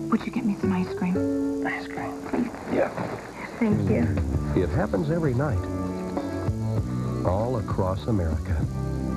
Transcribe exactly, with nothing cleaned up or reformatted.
Would you get me some ice cream? Ice cream? Please. Yeah. Thank you. It happens every night, all across America.